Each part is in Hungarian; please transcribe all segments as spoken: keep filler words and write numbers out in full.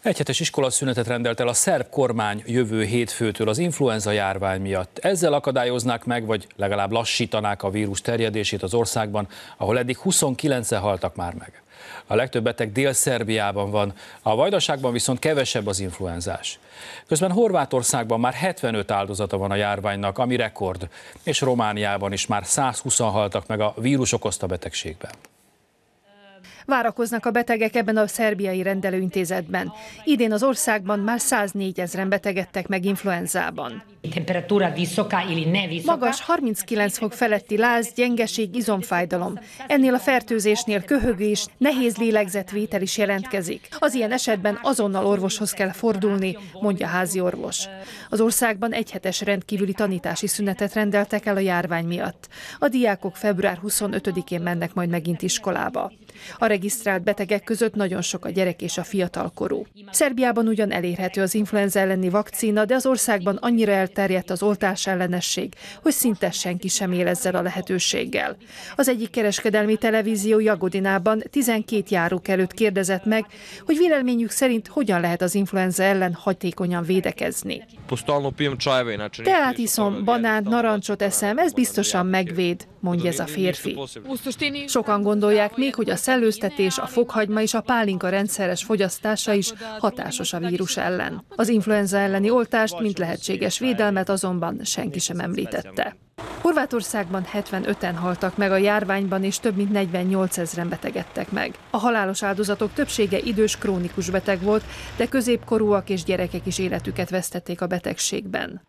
Egyhetes iskolaszünetet rendelt el a szerb kormány jövő hétfőtől az influenza járvány miatt. Ezzel akadályoznák meg, vagy legalább lassítanák a vírus terjedését az országban, ahol eddig huszonkilencen haltak már meg. A legtöbb beteg Dél-Szerbiában van, a Vajdaságban viszont kevesebb az influenzás. Közben Horvátországban már hetvenöt áldozata van a járványnak, ami rekord, és Romániában is már százhúszan haltak meg a vírus okozta betegségben. Várakoznak a betegek ebben a szerbiai rendelőintézetben. Idén az országban már száznégyezen betegedtek meg influenzában. Magas harminckilenc fok feletti láz, gyengeség, izomfájdalom. Ennél a fertőzésnél köhögés, nehéz lélegzetvétel is jelentkezik. Az ilyen esetben azonnal orvoshoz kell fordulni, mondja házi orvos. Az országban egyhetes rendkívüli tanítási szünetet rendeltek el a járvány miatt. A diákok február huszonötödikén mennek majd megint iskolába. A regisztrált betegek között nagyon sok a gyerek és a fiatalkorú. Szerbiában ugyan elérhető az influenza elleni vakcína, de az országban annyira elterjedt az oltás ellenesség, hogy szinte senki sem él ezzel a lehetőséggel. Az egyik kereskedelmi televízió Jagodinában tizenkét járók előtt kérdezett meg, hogy véleményük szerint hogyan lehet az influenza ellen hatékonyan védekezni. Teát iszom, banánt, narancsot eszem, ez biztosan megvéd, mondja ez a férfi. Sokan gondolják még, hogy a szellőztetés, a fokhagyma és a pálinka rendszeres fogyasztása is hatásos a vírus ellen. Az influenza elleni oltást, mint lehetséges védelmet azonban senki sem említette. Horvátországban hetvenöten haltak meg a járványban, és több mint negyvennyolcezren betegedtek meg. A halálos áldozatok többsége idős, krónikus beteg volt, de középkorúak és gyerekek is életüket vesztették a betegségben.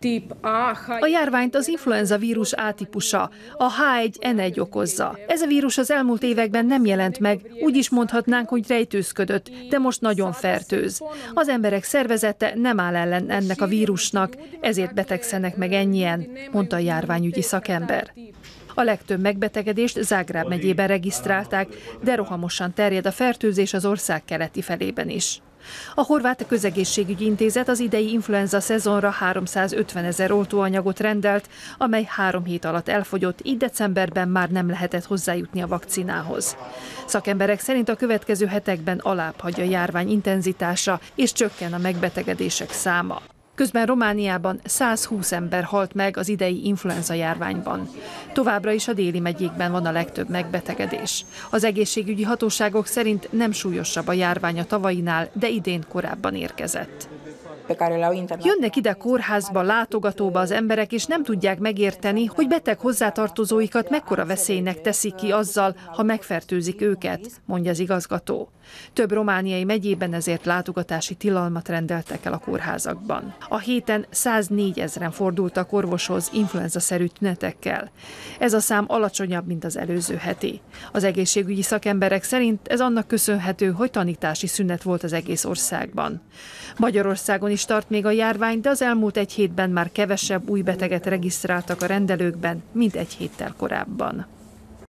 A járványt az influenza vírus A-típusa, a H egy N egy okozza. Ez a vírus az elmúlt években nem jelent meg, úgy is mondhatnánk, hogy rejtőzködött, de most nagyon fertőz. Az emberek szervezete nem áll ellen ennek a vírusnak, ezért betegszenek meg ennyien, mondta a járványügyi szakember. A legtöbb megbetegedést Zágráb megyében regisztrálták, de rohamosan terjed a fertőzés az ország keleti felében is. A Horvát Közegészségügyi Intézet az idei influenza szezonra háromszázötvenezer oltóanyagot rendelt, amely három hét alatt elfogyott, így decemberben már nem lehetett hozzájutni a vakcinához. Szakemberek szerint a következő hetekben alább hagy a járvány intenzitása, és csökken a megbetegedések száma. Közben Romániában százhúsz ember halt meg az idei influenza járványban. Továbbra is a déli megyékben van a legtöbb megbetegedés. Az egészségügyi hatóságok szerint nem súlyosabb a járvány a tavainál, de idén korábban érkezett. Jönnek ide kórházba, látogatóba az emberek, és nem tudják megérteni, hogy beteg hozzátartozóikat mekkora veszélynek teszik ki azzal, ha megfertőzik őket, mondja az igazgató. Több romániai megyében ezért látogatási tilalmat rendeltek el a kórházakban. A héten száznégyezen fordultak orvoshoz influenza-szerű tünetekkel. Ez a szám alacsonyabb, mint az előző heti. Az egészségügyi szakemberek szerint ez annak köszönhető, hogy tanítási szünet volt az egész országban. Magyarországon is tart még a járvány, de az elmúlt egy hétben már kevesebb új beteget regisztráltak a rendelőkben, mint egy héttel korábban.